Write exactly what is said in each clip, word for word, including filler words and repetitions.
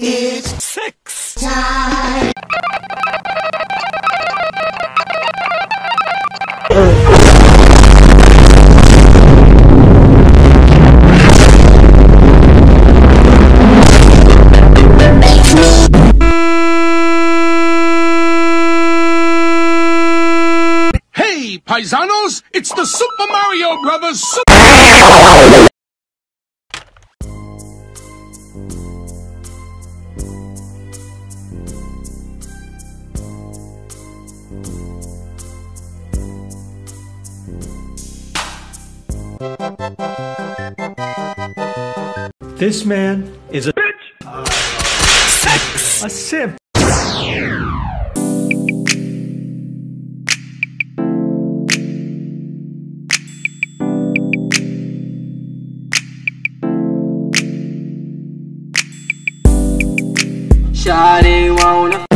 It's sex time! Hey, paisanos! It's the Super Mario Brothers Super... This man is a bitch! Uh, sex! A simp! Shawty wanna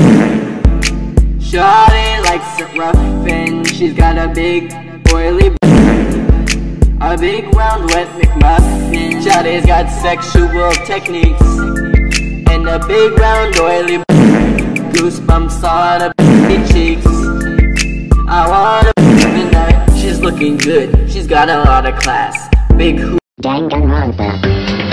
Shawty likes it rough and she's got a big oily a big round wet McMuffin. Shawty's got sexual techniques and a big round oily goosebumps on her cheeks. I wanna tonight. She's looking good, she's got a lot of class. Big hoop. Danganronpa.